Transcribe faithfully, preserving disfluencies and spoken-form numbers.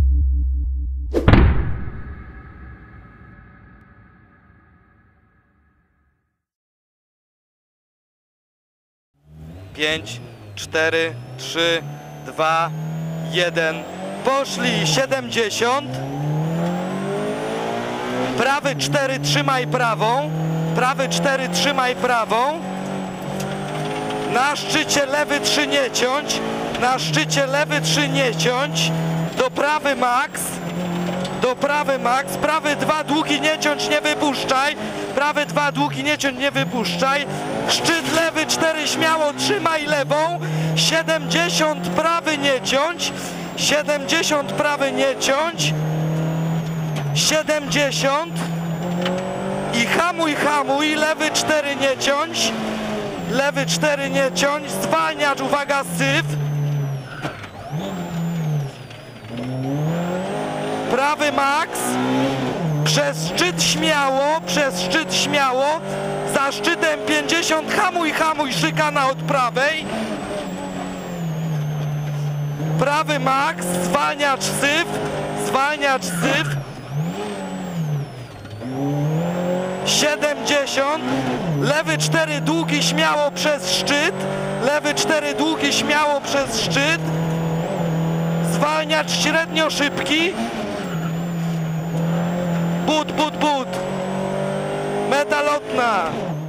Pięć, cztery, trzy, dwa, jeden. Poszli siedemdziesiąt. Prawy cztery, trzymaj prawą. Prawy cztery, trzymaj prawą. Na szczycie lewy trzy nie ciąć. Na szczycie lewy trzy nie ciąć. Do prawy max. Do prawy max. Prawy dwa długi nie ciąć, nie wypuszczaj. Prawy dwa długi nie ciąć, nie wypuszczaj. Szczyt lewy cztery śmiało trzymaj lewą. siedemdziesiąt prawy nie ciąć. siedemdziesiąt prawy nie ciąć. siedemdziesiąt. I hamuj, hamuj. Lewy cztery nie ciąć. Lewy cztery nie ciąć. Zwalniacz, uwaga, syf. Prawy max. Przez szczyt śmiało, przez szczyt śmiało. Za szczytem pięćdziesiąt, hamuj, hamuj, szykana od prawej. Prawy max, zwalniacz, syf. Zwalniacz, syf. siedemdziesiąt. Lewy cztery długi śmiało przez szczyt. Lewy cztery długi śmiało przez szczyt. Zwalniacz średnio szybki. But, but, but. Meta lotna.